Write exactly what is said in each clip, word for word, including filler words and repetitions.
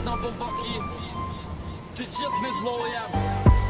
dit na bën vaki Të gjithë me vloja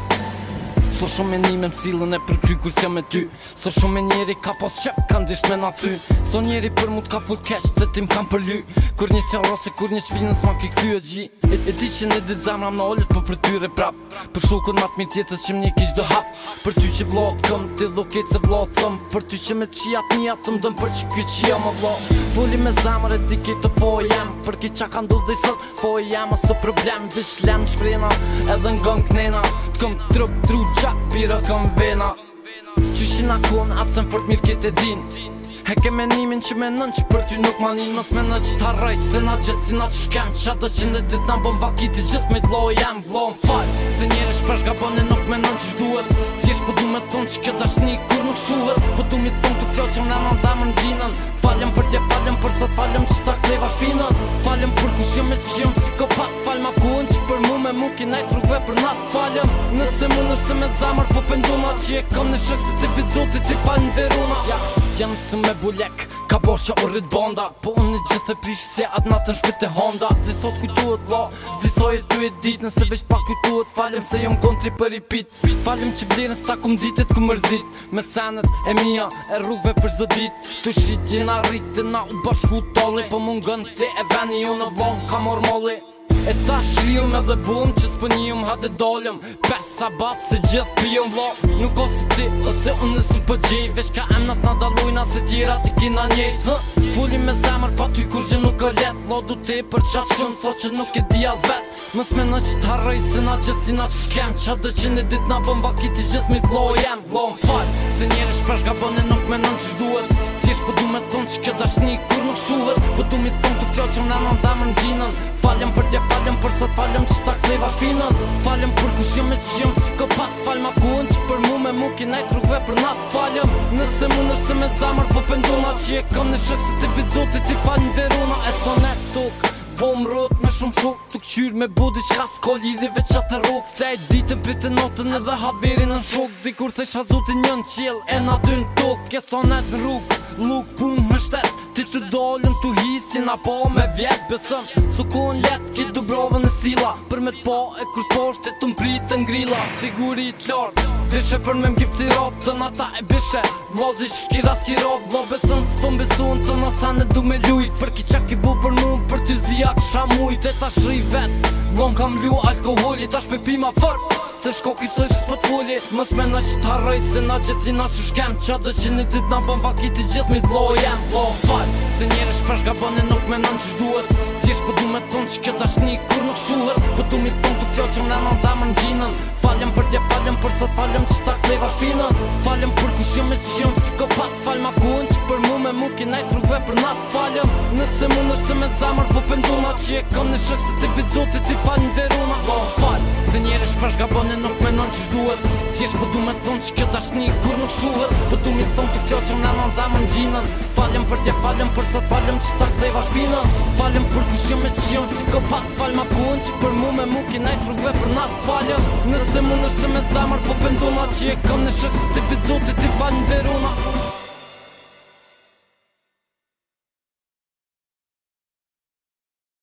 So shumë me një me m'sillën e përkry kur s'jam me ty So shumë me njeri ka pas qep ka ndisht me na thy So njeri për mu t'ka full kesh të tim kam përly Kur një qaro se kur një qpinën s'ma ki kthy e gji E, e di që në dit zamra më në ollet për për tyre prap Për shukën mat mi tjetës që m'nje kish do hap Për ty që vlot këm ti dhuket se vlot thëm Për ty që me qijat një atë më dëm për që ky qia më vlo Fulli me zamër e di ki të fo jem Për ki qa ka ndodh dhe i sot fo jem Ose problem vish lem shprena edhe ngon knena T'kom trup tru gja pira këm vena Qyshin akon atë sen fort mirë kete din He ke menimin që menon që për ty nuk manin Mos me në që t'harraj se na gjithë si na që shkem Qa do që në dit na bëm vakit i gjithë me t'lo jem Vlo m'fall Se njere shpesh ga bëne nuk menon që shduhet Thjesht po du me thonë që kjo dashni kur nuk shuhet Po du mi thonë të fjo që m'na në zemën gjinën Falem për tje falem për sot falem që ta kleva shpinën Falem për kush jëm e që jëm psikopat Fal ma kuën që për mu me mu ki najt rrugve për nat Falem nëse mu nështë me zamër po penduna Që e kam në shok se ti vizotit ti fal në deruna Janë së me bulek, ka bosha o rrit banda Po unë në gjithë e prish se atë natën shpit e Honda Zdi sot kujtuhet vla, zdi soj e ty e dit Nëse veç pak kujtuhet falem se jom kontri për i pit Falem që vlerën s'ta kum ditet ku mërzit Me senet e mija e rrugve për zdo dit Të shit jena rritë na u bashku tolli Po mungën ti e veni ju në vlon ka mor molli E ta shrium edhe bum që s'pënjum hade dollëm Pesa bas se gjithë pijum vlo Nuk o si ti ose unë nësë për gjej Vesh ka emnat na dalujna se tjera ti kina njejt Fulli me zemër pa ty kur që nuk o let Vlo du ti për qatë shumë so që nuk e di as vet Mës me në që t'harroj se na gjithë si na që shkem Qa dë që në dit na bëm vakit i gjithë mi vlo jem Vlo m'fall se njere shpesh ga bëne nuk me nën që shduhet Thjesht po du me thonë që kjo dashni kur nuk shuhet Po du mi thonë të fjo që m'na në zemën gjinën Falem për tje falem për sot falem që ta kleva shpinën Falem për kush jëm e që jëm psikopat Fal ma kuën që për mu me mu ki najt rrugve për nat Falem nëse mu nështë me zamër po penduna Që e kam në shok se ti vizotit ti fal në deruna E sonet tuk Po m'rot me shumë shuk Të këqyr me budi qka s'ko lidhi veç atë rrug Se e ditën për të notën edhe haberin në shuk Dikur thesh hazutin njën qil e na dyn tuk E sonet në rrug Luk pun me shtet Ti të dollën të hisin apo me vjet Besëm su kun let ki du brovën e sila Për me t'po e kur t'posht e të mprit të ngrila Siguri i t'lart Vishe për me m'gjip t'i rop Të nata e bishe Vlozi që shkira s'ki rop Vlo besëm s'pëm besun të nasan e du me ljujt Për ki qa ki bu për mu për t'i zdia kësha mujt E ta shri vet Vlon kam lju alkoholi Ta shpepi ma fort Se shko kisoj s'po t'fulli Mës me në që t'harroj se na gjithë si na që shkem Qa dë që një dit na bëm vakit i gjithë mi t'lo jem Vlo fall Se njere shpesh ga bëne nuk me nën që shduhet Thjesht po du me thonë që kjo dashni kur nuk shuhet Po du mi thonë të fjo që m'na në zemën gjinën Falem për tje falem për sot falem që ta kleva shpinën Falem për kush jëm e që jëm psikopat Fal ma kuën që për mu me mu ki najt rrugve për nat Falem nëse mu nështë me zamër po penduna Që e kam në shok se ti vizotit ti fal në deruna Vlo fall Se njere shpesh ga bëne nuk me nën që shduhet Thjesht po du me thonë që kjo dashni kur nuk shuhet Po du mi thonë të fjo që m'na në zemën gjinën Falem për tje falem për sot falem që ta kleva shpinën Falem për kush jëm e që jëm psikopat Fal ma kuën që për mu me mu ki najt rrugve për nat Falem nëse mu nështë me zamër po penduna Që e kam në shok se ti vizotit ti fal në deruna